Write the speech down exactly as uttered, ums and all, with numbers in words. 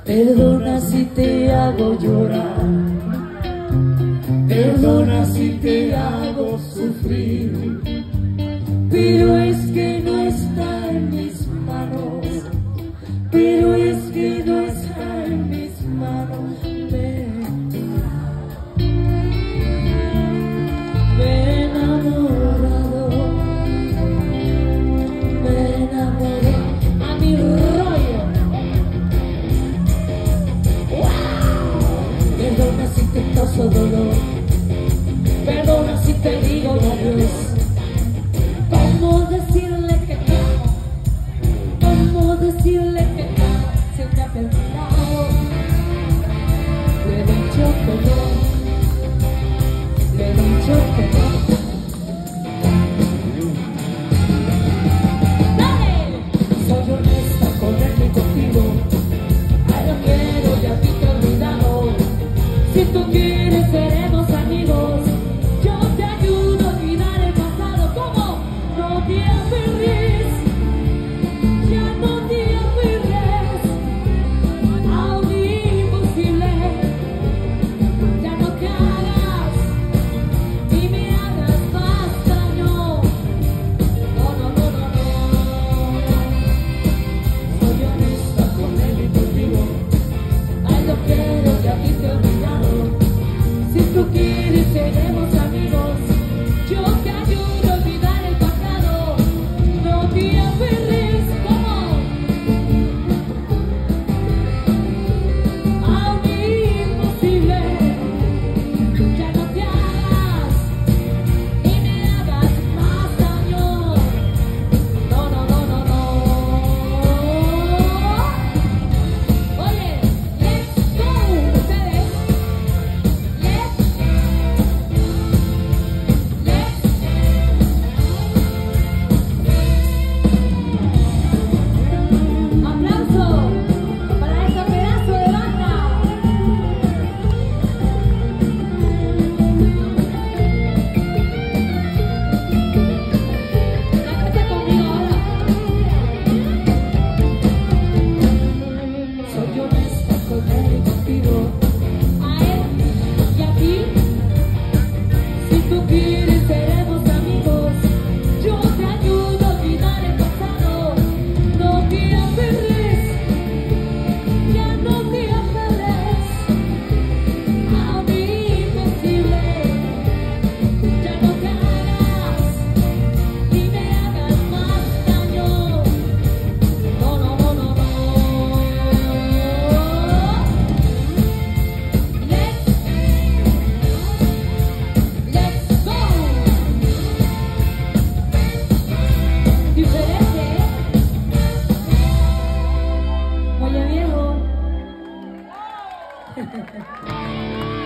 Perdona si te hago llorar, perdona si te hago sufrir, pero es que no está en mis manos, pero es que no está en mis manos. Me, me he enamorado, me he enamorado a mi rollo. Perdona si te causo dolor, perdona si te digo adiós. ¿Cómo decirle que te amo? ¿Cómo decirle que te amo? Si te ha perdonado, le he dicho que no, le he dicho que no. ¡Dale! Soy honesta con él y contigo, ay, lo quiero y a ti te he olvidado. Si tú quieres seremos amigos, yo te ayudo a olvidar el pasado. ¿Cómo? No te aferres, ya no te aferres a un imposible. Ya no te hagas y me hagas más daño. No, no, no, no, no. Soy honesta con él y contigo, ay, lo quiero y a ti te he olvidado. Si tú quieres seremos amigos, yo te ayudo a olvidar el pasado. No te aferres, como a un imposible. Ya no te hagas y me hagas más daño. No, no, no, no, no. Oye, let's go, ustedes. Aplauso para este pedazo de banda. Cántate conmigo ahora. Soy honesta con él y contigo, a él y a ti. Si tú quieres seremos amigos, yo te ayudo a olvidar el pasado. No te aferres, ya no te aferres a un imposible. Ya no te hagas y me hagas más daño. No, no, no, no, no. Let's, let's go. Diferente, ¿eh? Oye, viejo.